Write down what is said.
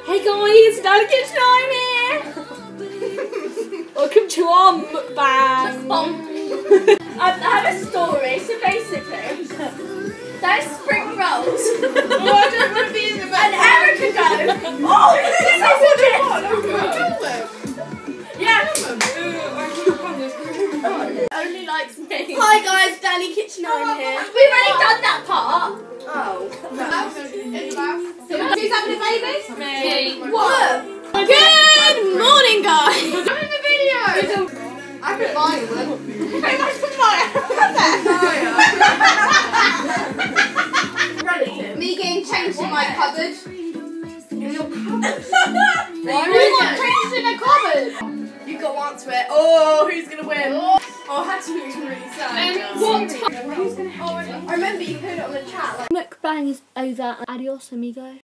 Hey guys, Dally Kitchen here! Welcome to our mukbang! I have a story, so basically, those spring rolls. Oh, I don't want to be in the back. An Erica go. Oh, this is yeah. Only likes me. Hi guys, Dally Kitchen here. We've already done that part. Oh. Who's having a baby? Me. What? Good morning, guys! I'm in the video. I could buy one. Relative. Me getting changed in my cupboard. In your cupboard? Why are you not changed in a cupboard? You got one to it. Oh, who's gonna win? Oh, Hattie was really sad. What time? I remember you put it on the chat. Mukbang is over. Adios, amigo.